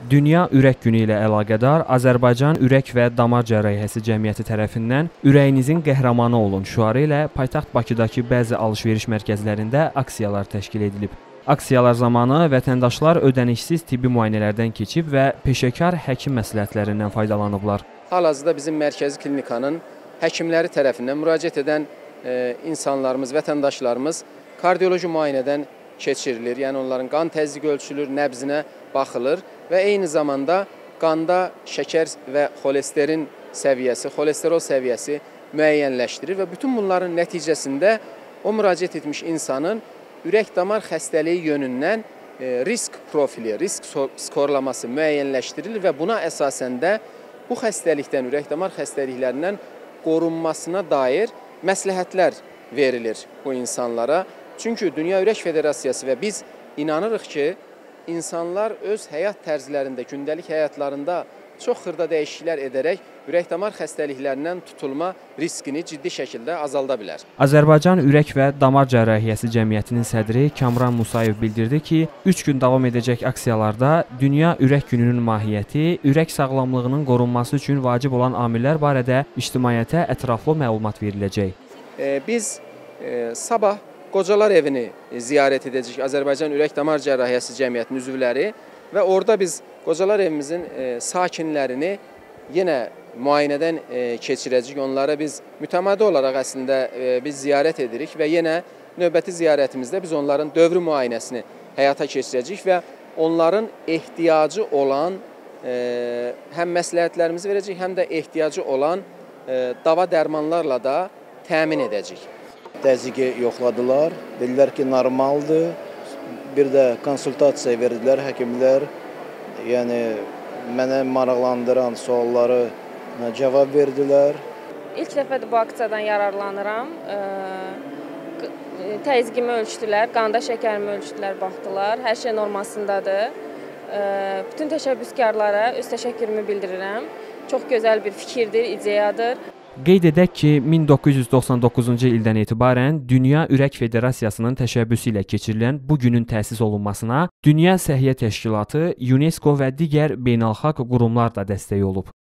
Dünya Ürək Günü ilə əlaqədar Azərbaycan Ürək və Damar Cərrahiyyəsi Cəmiyyəti tərəfindən "Ürəyinizin qəhrəmanı olun" şüarı ilə paytaxt Bakıdakı bəzi alış-veriş mərkəzlərində aksiyalar təşkil edilib. Aksiyalar zamanı vətəndaşlar ödənişsiz tibbi müayinələrdən keçib və peşəkar həkim məsləhətlərindən faydalanıblar. Hal-hazırda bizim mərkəzi klinikanın həkimləri tərəfindən müraciət edən insanlarımız, vətəndaşlarımız kardioloji müayinədən keçirilir. Yəni onların qan təzyiqi ölçülür, nəbzinə baxılır və eyni zamanda qanda şəkər və xolesterol səviyyəsi müəyyənləşdirir və bütün bunların nəticəsində o müraciət etmiş insanın ürək-damar xəstəliyi yönündən risk profili, risk skorlaması müəyyənləşdirilir və buna əsasən də bu xəstəlikdən, ürək-damar xəstəliklərindən qorunmasına dair məsləhətlər verilir bu insanlara. Çünki Dünya Ürək Federasiyası və biz inanırıq ki, insanlar öz həyat tərzlərində, gündəlik həyatlarında çox xırda dəyişikliklər edərək ürək-damar xəstəliklərindən tutulma riskini ciddi şəkildə azalda bilər. Azərbaycan Ürək və Damar Cərrahiyyəsi Cəmiyyətinin sədri Kamran Musayev bildirdi ki, 3 gün davam edəcək aksiyalarda Dünya Ürək Gününün mahiyyəti, ürək sağlamlığının qorunması üçün vacib olan amillər barədə ictimaiyyətə ətraflı məlumat veriləcək. Biz sabah Qocalar evini ziyarət edəcək Azərbaycan Ürək-Damar Cərrahiyyəsi Cəmiyyətinin üzvləri və orada biz Qocalar evimizin sakinlərini yenə müayinədən keçirəcək. Onlara biz mütəmadi olaraq əslində biz ziyarət edirik və yenə növbəti ziyarətimizdə biz onların dövrü müayinəsini həyata keçirəcək və onların ehtiyacı olan həm məsləhətlərimizi verəcək, həm də ehtiyacı olan dava dərmanlarla da təmin edəcək. Təzyiqi yoxladılar, dedilər ki, normaldır. Bir də konsultasiya verdilər həkimlər. Yəni, mənə maraqlandıran sualları cavab verdilər. İlk dəfədir bu aksiyadan yararlanıram. Təzyiqimi ölçdülər, qanda şəkərimi ölçdülər, baxdılar. Hər şey normasındadır. Bütün təşəbbüskarlara öz təşəkkürümü bildirirəm. Çox gözəl bir fikirdir, ideyadır. Qeyd edək ki, 1999-cu ildən etibarən Dünya Ürək Federasiyasının təşəbbüsü ilə keçirilən bu günün təsis olunmasına Dünya Səhiyyə Təşkilatı, UNESCO və digər beynəlxalq qurumlar da dəstək olub.